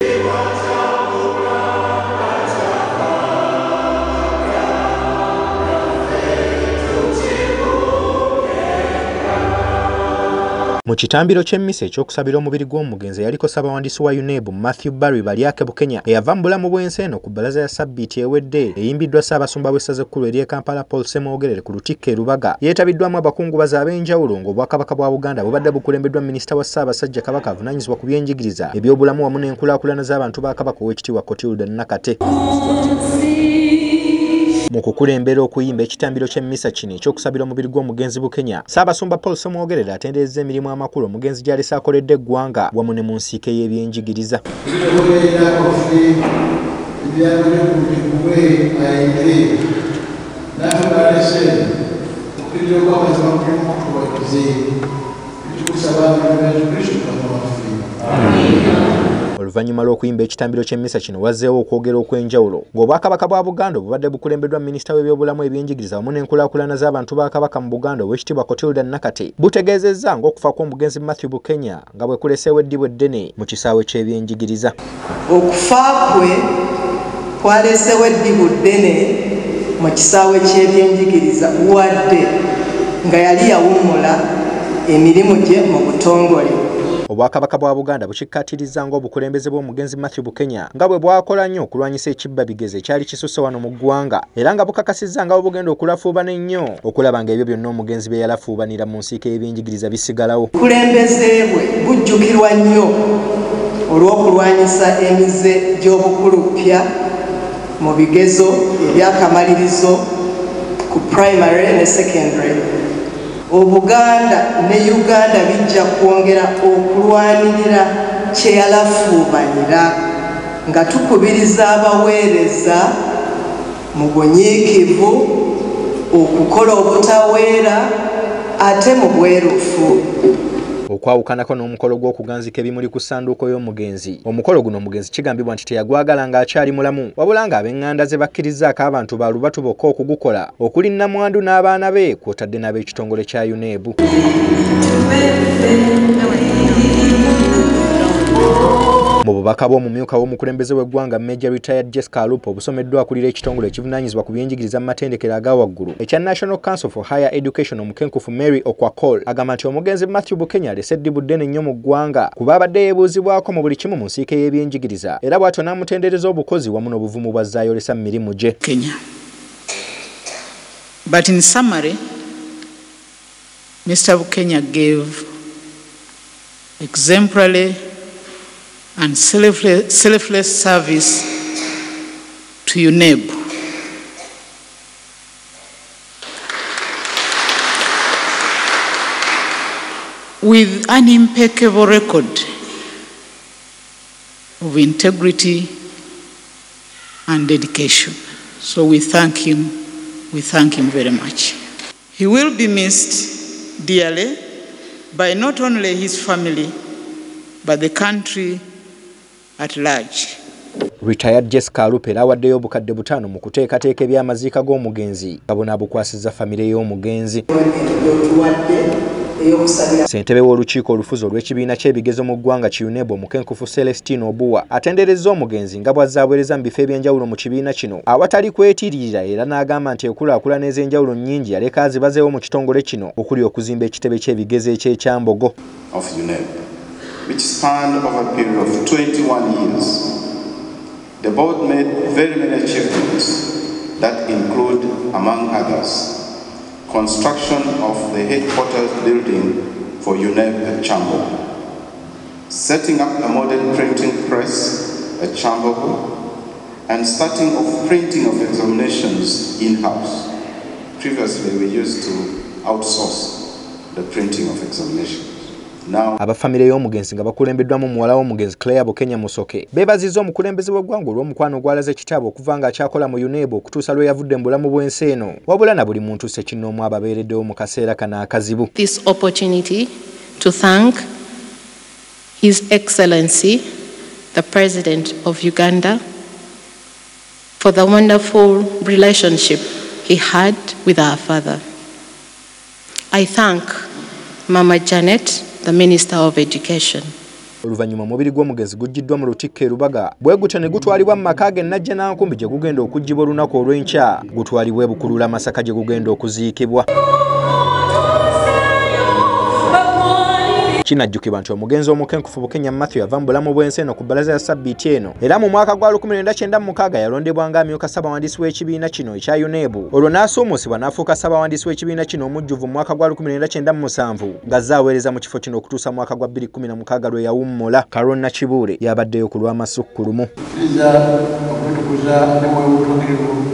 Mu kitambiro ky'emmisa ekyokusabira omubiri gw'omugenzi yaliko Ssaabawandiisi wa UNEB Matthew Barry Balyake Bukenya eyava mu bulamu bw'ensi eno ku bbalaza ya Ssabbiiti ewedde eyimbiddwa Ssaabasumba w'essaza ekkulu ery'e Kampala Paul Ssemwogerere ku Lutikko e Lubaga yeetabiddwamu abakungubazi ab'enjawulo ng'Obwakabaka bwa Buganda bubadde bukulembeddwa Minisita wa Ssaabasajja Kabaka avunaanyizibwa ku byenjigiriza ebyobulamu wamu n'enkulaakulana z'abantu ba Kabaka Oweekitiibwa Clotilde Nakate. Mu kukulembera okuyimba ekitambiro ky'emmisa kino ekyokusabira omubiri gw'omugenzi Bukenya, Ssaabasumba Paul Ssemwogerere atenderezza emirimu amakulu omugenzi gy'alese akoledde eggwanga wamu ne mu nsiike y'ebyenjigiriza. Oluvannyuma lw'okuyimba ekitambiro ky'emmisa kino wazzeewo okwogera okw'enjawulo ng'Obwakabaka bwa Buganda obubadde bukulembeddwa Minisita w'ebyobulamu ebyenjigiriza wamu n'enkulaakulana z'abantu ba Kabaka mu Buganda Oweekitiibwa Clotilde Nakate butegeezezza ng'okufa kw'omugenzi Matthew Bukenya nga bwe kuleseewo eddibu eddene mu kisaawe ky'ebyenjigiriza. Okufa kwe kwaleseewo eddibu ddene mu kisaawe ky'ebyenjigiriza wadde nga yali yawummula emirimu gye mu butongole. Obwakabaka bwa Buganda bukikkatiriza ng'obukulembeze bw'omugenzi Matthew Bukenya nga bwe bwakola nnyo okulwanyisa ekibba bigeze ekyali kisusse wano mu ggwanga era nga bukakasizza nga bugenda okulafuubana ennyo okulaba ng'ebyo byonna omugenzi bye yalafuubanira mu nsiike y'ebyenjigiriza bisigalawo. Obukulembeze bwe bujjukirwa nnyo olw'okulwanyisa emize gy'obukuluppya mu bigezo ebyakamalirizo ku primary ne secondary. Obuganda ne Uganda bijja kwongera okulwanirira kye yalafuubanira nga tukubiriza abaweereza mu bunyiikivu okukola obutaweera ate mu bwerufu. Okwawukanako n'omukolo gw'okuganzika ebimuli ku ssanduuko y'omugenzi. Omukolo guno omugenzi kigambibwa nti teyagwagala ng'akyali mulamu wabula ng'ab'eŋŋanda ze bakkirizaako abantu ba lubatu bokka okugukola okuli nnamwandu n'abaana be kw'otadde n'ab'ekitongole kya UNEB. Mu bubaka bw'omumyuka w'omukulembeze w'eggwanga Major Retired Jessica Alupo obusomeddwa akulira ekitongole ekivunaanyizibwa ku byenjigiriza mu matendekero aga waggulu ekya National Council for Higher Education omukenkufu Mary Okwakol agamba nti omugenzi Matthew Bukenya alese eddibu ddene nnyo mu ggwanga kuba abadde yeebuuzibwako mu buli kimu mu nsiike y'ebyenjigiriza era bw'atyo n'amutendereza obukozi wamu n'obuvumu bw'azzaayolesa mu mirimu gye. But in summary, Mr. Bukenya gave exemplary and selfless service to UNEB. With an impeccable record of integrity and dedication. So we thank him very much. He will be missed dearly by not only his family, but the country at large. Retired Jessica Alupo era awaddeyo obukadde 5 mu kuteekateeka eby'amaziika g'omugenzi nga bunaabukwasizza famire y'omugenzi. Ssentebe w'olukiiko olufuzi olw'ekibiina ky'ebigezo mu ggwanga ki UNEB omukenkufu Celestine Obuwa atenderezza omugenzi nga bw'azzaabuwereza mu bifo eby'enjawulo mu kibiina kino awatali kwetiririra era n'agamba nti enkulaakulana ez'enjawulo nnyingi yaleka azibazeewo mu kitongole kino okuli okuzimba ekitebe ky'ebigezo eky'ekyambogo. Which spanned over a period of 21 years. The board made very many achievements that include, among others, construction of the headquarters building for UNEB at Chambo, setting up a modern printing press at Chambo, and starting of printing of examinations in-house. Previously, we used to outsource the printing of examinations. Abafamile y'omugenzi nga bakulembeddwamu muwala w'omugenzi Claire Bukenya Musoke beebazizza omukulembeze w'eggwanga olw'omukwano gw'alaze ekitabo okuva nga akyakola mu UNEB okutuusa lwe yavudde mu bulamu bw'ensi eno wabula na buli muntu ssekinnoomu ababeereddewo mu kaseera kano akazibu. This opportunity to thank His Excellency the President of Uganda for the wonderful relationship he had with our father. I thank Mama Janet, the Minister of Education, Oluvannyuma omubiri gw'omugenzi gujjiddwa mu Lutikko e Lubaga bwe gutyo ne gutwalibwa mu maka ge Najjanankumbi gye gugenda okuggyibwa olunaku olw'enkya gutwalibwa e Bukulula Masaka gye gugenda okuziikibwa. Kinajjukibwa nti omugenzi omukenkufu Bukenya Matthew yava mu bulamu bw'ensi eno ku bbalaza ya Ssabbiiti eno era mu mwaka gwa 1996 yalondebwa ng'amyuka Ssaabawandiisi w'ekibiina kino ekya UNEB. Olwo n'asuumusibwa n'afuuka Ssaabawandiisi w'ekibiina kino omujjuvu mu mwaka gwa 1997 ng'azze aweereza mu kifo kino okutuusa mu mwaka gwa 2016 lwe yawummula. Karonna Kibuule yabaddeyo ku lw'amasukkulumu.